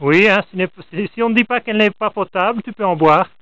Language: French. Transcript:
Oui, hein, si on ne dit pas qu'elle n'est pas potable, tu peux en boire.